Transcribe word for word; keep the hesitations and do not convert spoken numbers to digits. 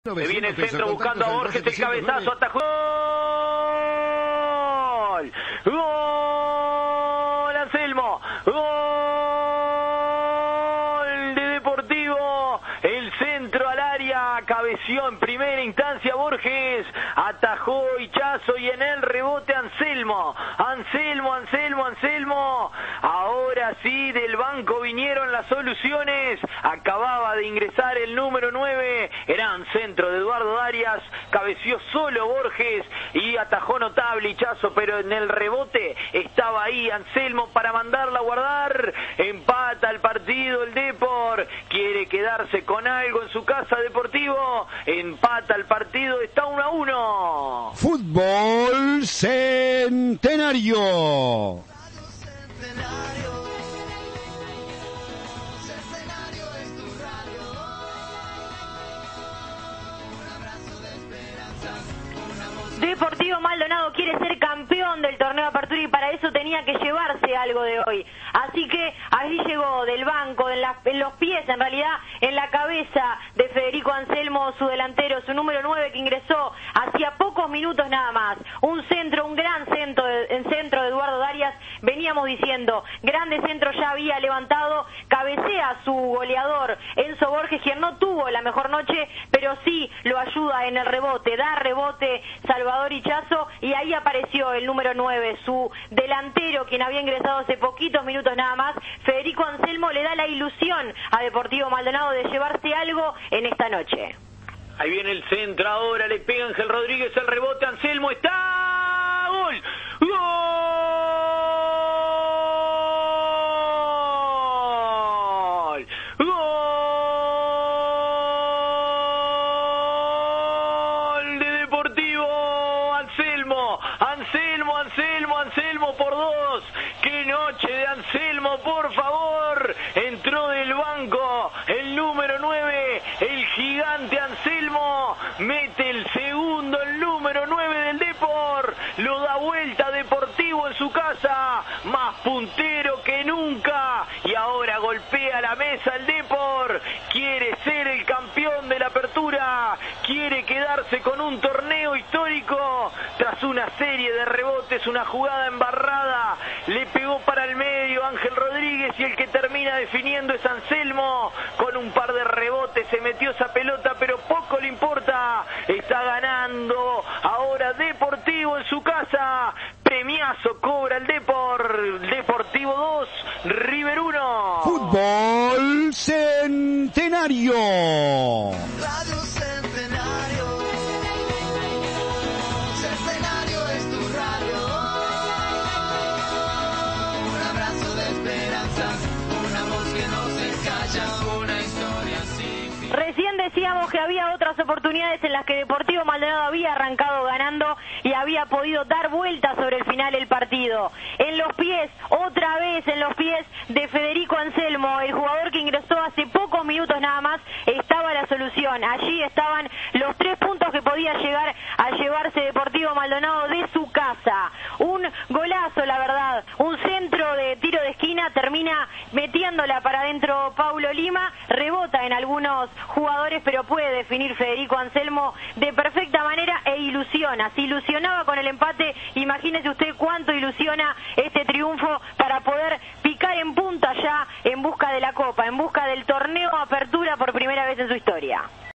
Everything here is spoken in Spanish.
Se viene el centro buscando a Borges, el cabezazo, atajó. ¡Gol! ¡Gol! Anselmo. ¡Gol de Deportivo! El centro al área, cabeció en primera instancia Borges, atajó Hichazo y en el rebote Anselmo. Anselmo, Anselmo, Anselmo. Ahora sí, del banco vinieron las soluciones. Acababa de ingresar el número nueve. Gran centro de Eduardo Darias. Cabeció solo Borges y atajó notable Hichazo, pero en el rebote estaba ahí Anselmo para mandarla a guardar. Empata el partido el Depor. Quiere quedarse con algo en su casa Deportivo. Empata el partido, está uno a uno. Fútbol Centenario. Deportivo Maldonado quiere ser campeón del torneo de apertura y para eso tenía que llevarse algo de hoy. Así que allí llegó del banco, en, la, en los pies, en realidad en la cabeza de Federico Anselmo, su delantero, su número nueve que ingresó hacía pocos minutos nada más. Un centro, un gran centro, en centro de Eduardo Darias, veníamos diciendo, grande centro ya había levantado, cabecea su goleador Enzo Borges, quien no tuvo la mejor noche, pero sí lo ayuda en el rebote, da rebote Salvador Hichazo, y ahí apareció el número nueve, su delantero, quien había ingresado hace poquitos minutos nada más. Federico Anselmo le da la ilusión a Deportivo Maldonado de llevarse algo en esta noche. Ahí viene el centro ahora, le pega Ángel Rodríguez, el rebote, Anselmo está... ¡Gol! ¡Gol! ¡Gol de Deportivo! Anselmo, Anselmo, Anselmo, Anselmo por dos. ¡Qué noche de Anselmo, por favor! Entró del banco el número nueve, el gigante Anselmo, mete el segundo, el número nueve del Depor, lo da vuelta Deportivo en su casa, más puntero que nunca, y ahora golpea la mesa el Depor, quiere ser el campeón de la apertura, quiere quedarse con un torneo histórico, tras una serie de rebotes, una jugada embarrada, le pegó para el medio Ángel Rodríguez y el que termina definiendo es Anselmo, con un par de rebotes se metió esa pelota, pero poco le importa, está ganando ahora Deportivo en su casa, premiazo cobra el Depor, Deportivo dos, River uno. Fútbol Centenario. Radio Centenario. Centenario es tu radio. Un abrazo de esperanza, una voz que no se calla, una historia sin fin. Recién decíamos que había otras oportunidades en las que Deportivo Maldonado había arrancado ganando y había podido dar vuelta sobre el final del partido. En los pies, otra vez en los pies de Federico Anselmo, el jugador que ingresó hace pocos minutos nada más, estaba la solución. Allí estaban los tres puntos que podía llegar a llevarse Deportivo Maldonado de su casa. Un golazo, la verdad, un centro de tiro de esquina, termina metiéndola para adentro Paulo Lima, rebota en algunos jugadores, pero puede definir Federico Anselmo de perfecta manera e ilusiona. Si ilusionaba con el empate, imagínese usted cuánto ilusiona este triunfo para poder picar en punta ya en busca de la Copa, en busca del torneo Apertura por primera vez en su historia.